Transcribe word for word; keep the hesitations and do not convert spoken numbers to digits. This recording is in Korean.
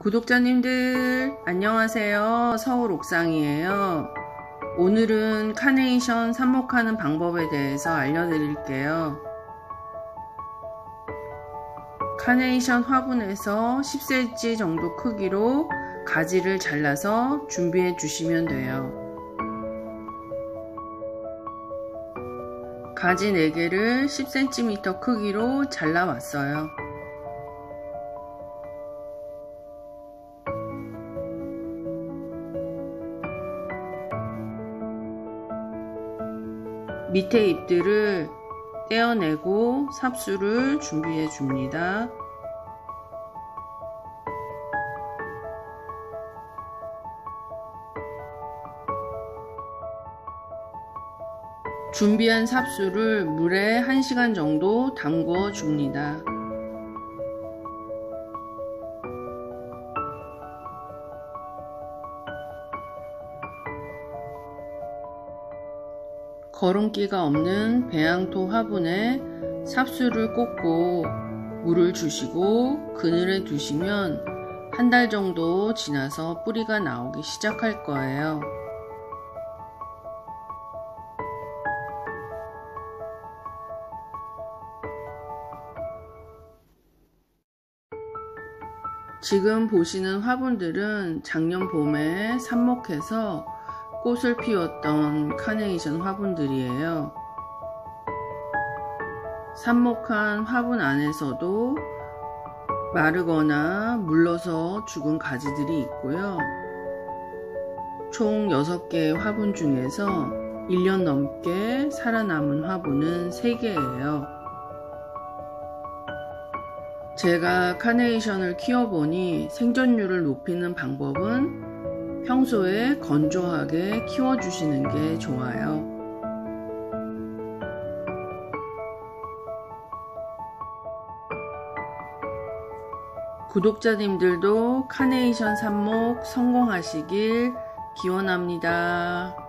구독자님들 안녕하세요. 서울 옥상이에요. 오늘은 카네이션 삽목하는 방법에 대해서 알려드릴게요. 카네이션 화분에서 십 센티미터 정도 크기로 가지를 잘라서 준비해 주시면 돼요. 가지 네 개를 십 센티미터 크기로 잘라 왔어요. 밑에 잎들을 떼어내고 삽수를 준비해 줍니다. 준비한 삽수를 물에 한 시간 정도 담궈 줍니다. 거름기가 없는 배양토 화분에 삽수를 꽂고 물을 주시고 그늘에 두시면 한 달 정도 지나서 뿌리가 나오기 시작할 거예요. 지금 보시는 화분들은 작년 봄에 삽목해서 꽃을 피웠던 카네이션 화분들이에요. 삽목한 화분 안에서도 마르거나 물러서 죽은 가지들이 있고요. 총 여섯 개의 화분 중에서 일 년 넘게 살아남은 화분은 세 개예요. 제가 카네이션을 키워보니 생존율을 높이는 방법은 평소에 건조하게 키워주시는 게 좋아요. 구독자님들도 카네이션 삽목 성공하시길 기원합니다.